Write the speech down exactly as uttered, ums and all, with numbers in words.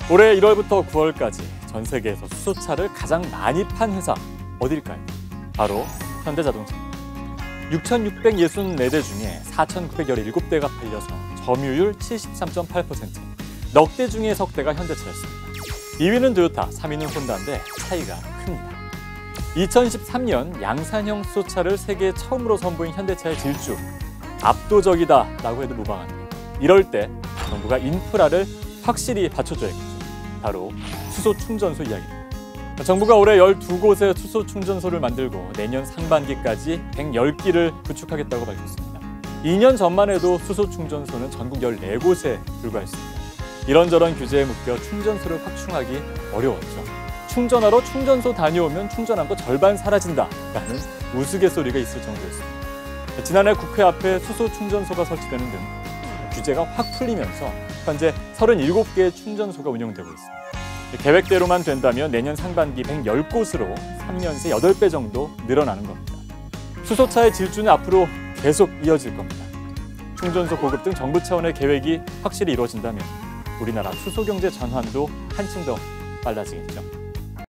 올해 일월부터 구월까지 전 세계에서 수소차를 가장 많이 판 회사 어딜까요? 바로 현대자동차입니다. 육천육백육십사 대 중에 사천구백십칠 대가 팔려서 점유율 칠십삼 점 팔 퍼센트, 넉 대 중에 석 대가 현대차였습니다. 이 위는 토요타, 삼 위는 혼다인데 차이가 큽니다. 이천십삼 년 양산형 수소차를 세계에 처음으로 선보인 현대차의 질주, 압도적이다라고 해도 무방합니다. 이럴 때 정부가 인프라를 확실히 받쳐줘야겠죠. 바로 수소 충전소 이야기입니다. 정부가 올해 열두 곳의 수소 충전소를 만들고 내년 상반기까지 백십 기를 구축하겠다고 밝혔습니다. 이 년 전만 해도 수소 충전소는 전국 열네 곳에 불과했습니다. 이런저런 규제에 묶여 충전소를 확충하기 어려웠죠. 충전하러 충전소 다녀오면 충전한 거 절반 사라진다라는 우스갯소리가 있을 정도였습니다. 지난해 국회 앞에 수소 충전소가 설치되는 등 규제가 확 풀리면서 현재 서른일곱 개의 충전소가 운영되고 있습니다. 계획대로만 된다면 내년 상반기 백십 곳으로 삼 년 새 여덟 배 정도 늘어나는 겁니다. 수소차의 질주는 앞으로 계속 이어질 겁니다. 충전소 보급 등 정부 차원의 계획이 확실히 이루어진다면 우리나라 수소 경제 전환도 한층 더 빨라지겠죠.